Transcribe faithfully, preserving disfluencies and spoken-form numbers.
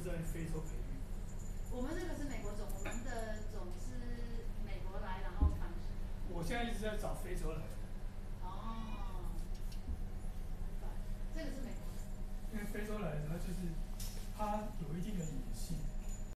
是在非洲培育。 我们这个是美国种，我们的种是美国来，然后传。 我现在一直在找非洲来的。 哦，这个是美国的。 因为非洲来的，它就是它有一定的野性。